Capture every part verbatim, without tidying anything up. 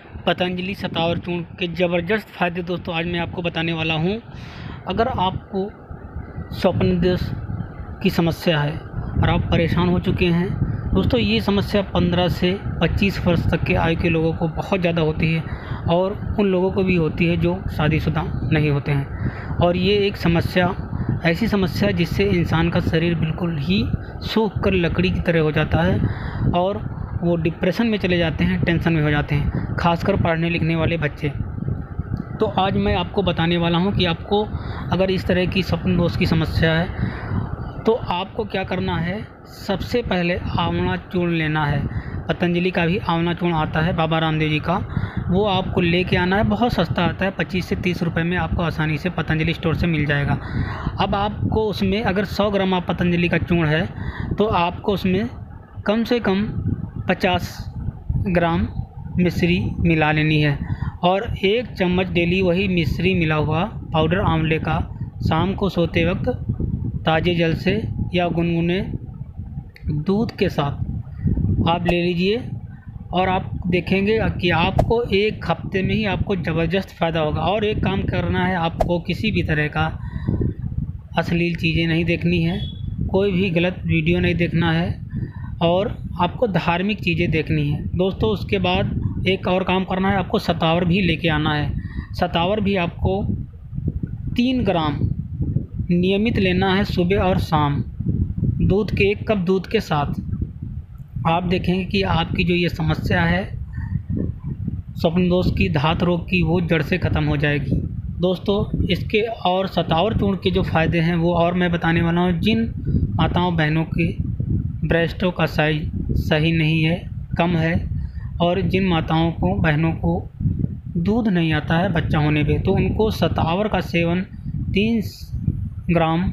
पतंजलि शतावर चूर्ण के ज़बरदस्त फ़ायदे दोस्तों आज मैं आपको बताने वाला हूँ। अगर आपको स्वप्न दोष की समस्या है और आप परेशान हो चुके हैं दोस्तों, ये समस्या पंद्रह से पच्चीस वर्ष तक के आयु के लोगों को बहुत ज़्यादा होती है और उन लोगों को भी होती है जो शादीशुदा नहीं होते हैं। और ये एक समस्या ऐसी समस्या जिससे इंसान का शरीर बिल्कुल ही सूख कर लकड़ी की तरह हो जाता है और वो डिप्रेशन में चले जाते हैं, टेंशन में हो जाते हैं, खासकर पढ़ने लिखने वाले बच्चे। तो आज मैं आपको बताने वाला हूँ कि आपको अगर इस तरह की स्वप्न दोष की समस्या है तो आपको क्या करना है। सबसे पहले आंवला चूर्ण लेना है। पतंजलि का भी आंवला चूर्ण आता है, बाबा रामदेव जी का, वो आपको लेके आना है। बहुत सस्ता आता है, पच्चीस से तीस रुपए में आपको आसानी से पतंजलि स्टोर से मिल जाएगा। अब आपको उसमें अगर सौ ग्राम आप पतंजलि का चूर्ण है तो आपको उसमें कम से कम पचास ग्राम मिश्री मिला लेनी है और एक चम्मच डेली वही मिश्री मिला हुआ पाउडर आंवले का शाम को सोते वक्त ताज़े जल से या गुनगुने दूध के साथ आप ले लीजिए और आप देखेंगे कि आपको एक हफ्ते में ही आपको ज़बरदस्त फ़ायदा होगा। और एक काम करना है, आपको किसी भी तरह का अश्लील चीज़ें नहीं देखनी है, कोई भी गलत वीडियो नहीं देखना है और आपको धार्मिक चीज़ें देखनी है दोस्तों। उसके बाद एक और काम करना है, आपको शतावर भी लेके आना है। शतावर भी आपको तीन ग्राम नियमित लेना है सुबह और शाम, दूध के एक कप दूध के साथ। आप देखेंगे कि आपकी जो ये समस्या है स्वप्न दोष की, धात रोग की, वो जड़ से ख़त्म हो जाएगी दोस्तों। इसके और शतावर चूर्ण के जो फ़ायदे हैं वो और मैं बताने वाला हूँ। जिन माताओं बहनों के ब्रेस्टों का साइज सही नहीं है, कम है, और जिन माताओं को बहनों को दूध नहीं आता है बच्चा होने पे, तो उनको शतावर का सेवन तीन ग्राम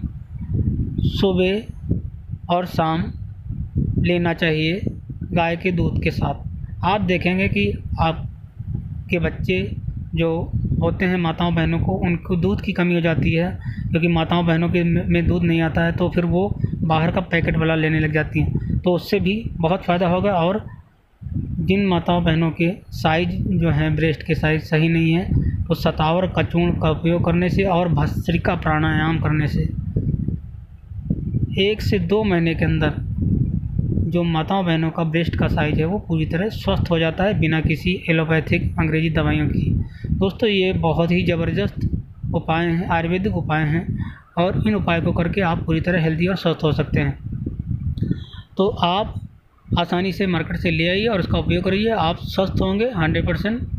सुबह और शाम लेना चाहिए गाय के दूध के साथ। आप देखेंगे कि आपके बच्चे जो होते हैं माताओं बहनों को, उनको दूध की कमी हो जाती है क्योंकि माताओं बहनों के में दूध नहीं आता है, तो फिर वो बाहर का पैकेट वाला लेने लग जाती हैं, तो उससे भी बहुत फ़ायदा होगा। और जिन माताओं बहनों के साइज़ जो हैं ब्रेस्ट के साइज़ सही नहीं है, तो शतावर का चूर्ण का उपयोग करने से और भस्त्रिका प्राणायाम करने से एक से दो महीने के अंदर जो माताओं बहनों का ब्रेस्ट का साइज़ है वो पूरी तरह स्वस्थ हो जाता है बिना किसी एलोपैथिक अंग्रेजी दवाइयों की। दोस्तों ये बहुत ही ज़बरदस्त उपाय हैं, आयुर्वेदिक उपाय हैं और इन उपाय को करके आप पूरी तरह हेल्दी और स्वस्थ हो सकते हैं। तो आप आसानी से मार्केट से ले आइए और उसका उपयोग करिए, आप स्वस्थ होंगे हंड्रेड परसेंट।